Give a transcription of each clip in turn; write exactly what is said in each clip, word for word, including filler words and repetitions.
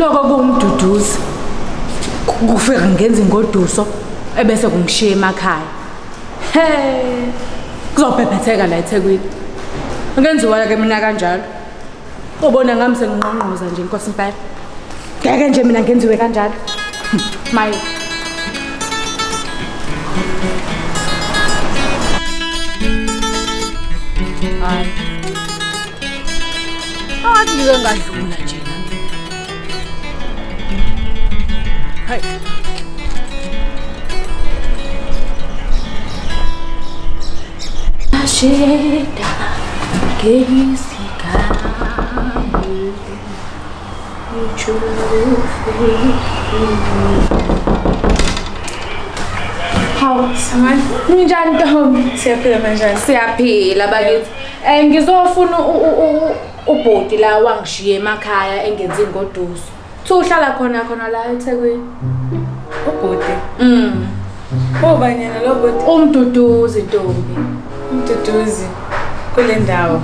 Loko kumduduzi. Kufika ngenza ingoduso ebese kungishiya emakhaya. Hey. Kuzobhebhetheka la eThekwini. Ngenziwa ke mina kanjalo. Ubona ngami senginqonqoza nje inkosi impela. Ngeke nje mina ngenziwe kanjalo. Maye. Hayi. Ah, ngike ngadlula nje. Hayi. Asheda keisika. Hawu, samani. Ninjani Ntombi? Siyaphila kanjani? Siyaphila bakithi. Eh ngizofuna ubhodi la wangishiya emakhaya engenza ingoduso. Thu uhlala khona khona la eThekwini. Ubhodi. Mm. Obanyana lo bhodi? Umduduzi Ntombi. Umduduzi kule ndawo.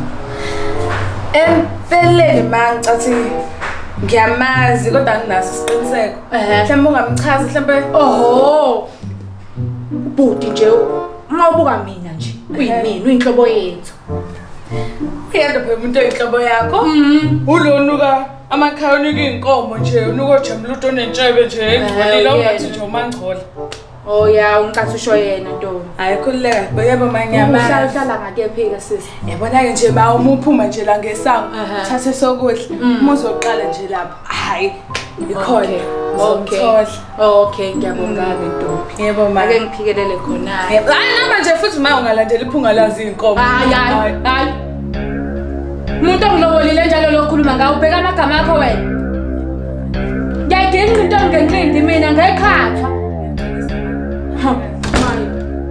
Empeleni mangicathi ngiyamazi kodwa anginaso isiqiniseko. Mhlawumbe ungamchaza mhlawumbe. Oho. Ubhodi nje uma ubuka mina nje uyimini uyinhlobo yethu. Uyanda phela umuntu oyinhlobo yakho. Mhm. Ulonuka amakhaya unika inkomo nje unuka jemluto onentshebe nje engcolile ungathi nje umangcola. Oh ya unkathi usho yena Ntombi. Hayi khulileka yebo manyama. Uhlala hlala ngakephika sisi. Yabona ke nje ba umuphuma nje la ngesango thathe sokudla uma uzoqala nje lapha. Hayi ikhona. Okay. Okay ngiyabonga ke Ntombi. Yebo ma. Ake ngiphikelele khona. Hayi noma nje futhi uma ungalandela iphunga lazi inkomo. Hayi hayi. Hayi. Umuntu ongilobolile njalo lokhuluma ngawo ubheka amagama akho wena. Ngiyayidinga into ngenqindi mina ngekhatha. Ha. Mali.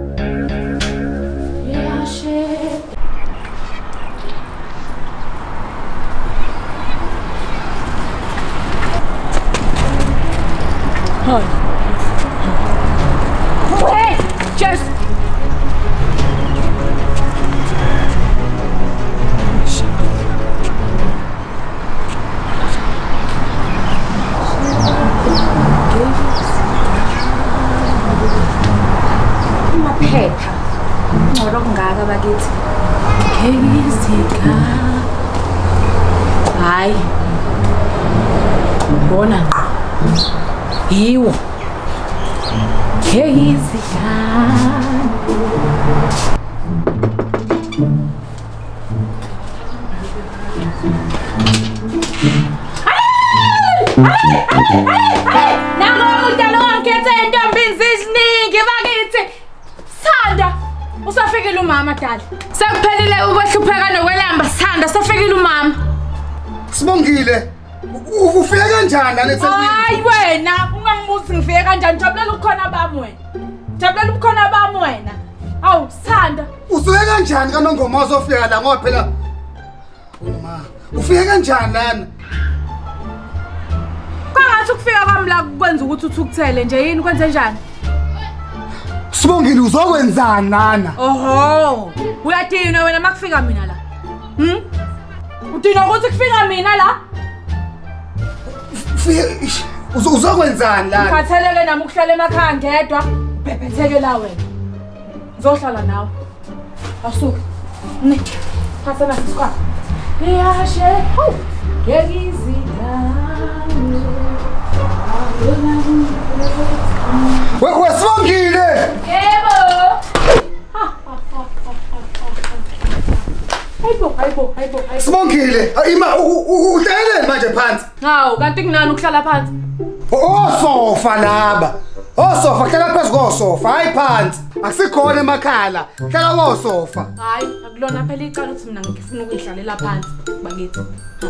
Yeah shit. Hi. Wait, just Maphepha. Ngoro kungaka bakithi. Ngezika. Hayi. Bona. Yiwo. Ngezika. Nango udalo ngikhethe intombi ziziningi bakithi. Sanda usafikile umama dala. Sekuphelile ukwehlupheka nokwelamba Sanda safikile umama. Sibongile. Ufike kanjani la eThekwini? Hayi wena ungangibuzi ngifike kanjani jabulela ukukhona bami wena. Jabulela ukukhona bami wena. Awu Sanda. Usuke kanjani kaNongoma uzofika la ngoba phela uma ufike kanjani lana? Kwangathi ukufika kwami la kwenza ukuthi uthukuthele nje yini kwenze njani? Sibongile uzokwenzani nana? Oho. Uyathina wena makufika mina la. Hm? Uthina ukuthi kufika mina la? Uzokwenzani la? Ukhatheleke nami ukuhlala emakhaya ngedwa, bhebhetheke la wena. Ngizohlala nawe. Asuka. Ne. Phathana sisikwa. Ngiyashe. Hawu. Ngiyizika. We Sibongile. Yebo. Hayibo, hayibo, hayibo, hayibo. Sibongile, ima uhleleni manje phansi. Hawu, kanti kunani ukuhlala phansi? Osofa laba. Osofa hlala phansi kosofa, hayi phansi. Akusikhona emakhala, hlala kosofa. Hayi, akulona phela icala ukuthi mina ngifuna ukuyihlalela phansi bakithi.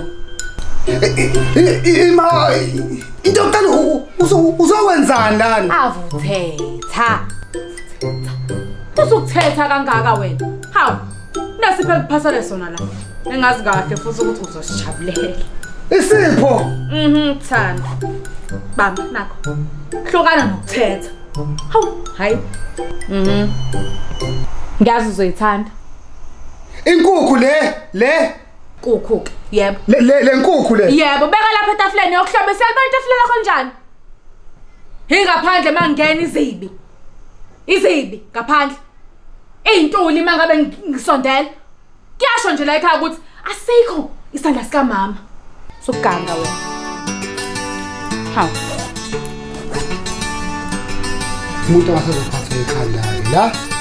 Ima into yokuqala uzokwenzani lana? Avuthetha. Usukuthetha kangaka wena. Hawu. Nasiphe kuphasele sona la. Engazi kahle futhi ukuthi uzosijabulele. Isipho. Mhm, Thanda. Bamba nakho. Hlukana nokuthetha. Hawu, hayi. Mhm. Ngiyazi uzoyithanda. Inkukhu le, le. Kukhu. Yebo. Le le le nkukhu le. Yebo, beka lapha etafuleni yokuhlobisela abantu etafuleni lakho kanjani? Ingaphandle mangena izibi. Izibi ngaphandle. Izintuli mangabe ngisondela. Kuyasho nje la ekhaya ukuthi asikho isandla sika mama. Sokuganga wena. Hawu. Umuntu akasezophatha ekhanda la.